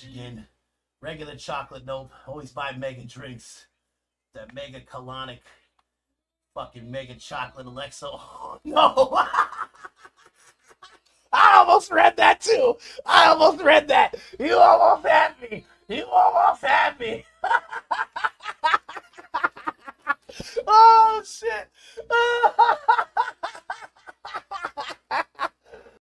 Michigan. Regular chocolate, nope. Always buy mega drinks. That mega colonic, fucking mega chocolate Alexa. Oh, no. I almost read that too. I almost read that. You almost had me. You almost had me. Oh, shit.